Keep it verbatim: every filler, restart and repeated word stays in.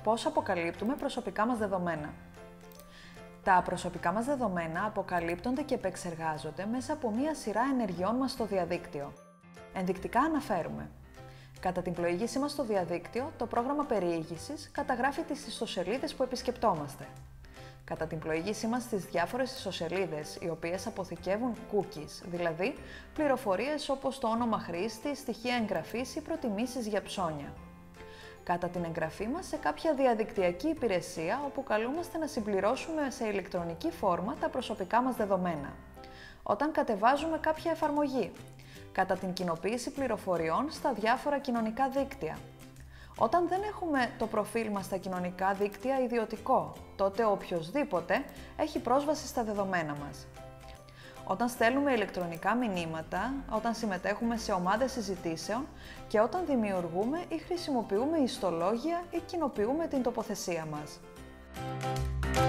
πώς αποκαλύπτουμε προσωπικά μας δεδομένα. Τα προσωπικά μας δεδομένα αποκαλύπτονται και επεξεργάζονται μέσα από μία σειρά ενεργειών μας στο διαδίκτυο. Ενδεικτικά αναφέρουμε: κατά την πλοήγησή μας στο διαδίκτυο, το πρόγραμμα περιήγησης καταγράφει τις ιστοσελίδες που επισκεπτόμαστε. Κατά την πλοήγησή μας στις διάφορες ιστοσελίδες, οι οποίες αποθηκεύουν cookies, δηλαδή πληροφορίες όπως το όνομα χρήστη, στοιχεία εγγραφής ή προτιμήσεις για ψώνια. Κατά την εγγραφή μας σε κάποια διαδικτυακή υπηρεσία, όπου καλούμαστε να συμπληρώσουμε σε ηλεκτρονική φόρμα τα προσωπικά μας δεδομένα. Όταν κατεβάζουμε κάποια εφαρμογή. Κατά την κοινοποίηση πληροφοριών στα διάφορα κοινωνικά δίκτυα. Όταν δεν έχουμε το προφίλ μας στα κοινωνικά δίκτυα ιδιωτικό, τότε οποιοσδήποτε έχει πρόσβαση στα δεδομένα μας. Όταν στέλνουμε ηλεκτρονικά μηνύματα, όταν συμμετέχουμε σε ομάδες συζητήσεων και όταν δημιουργούμε ή χρησιμοποιούμε ιστολόγια ή κοινοποιούμε την τοποθεσία μας.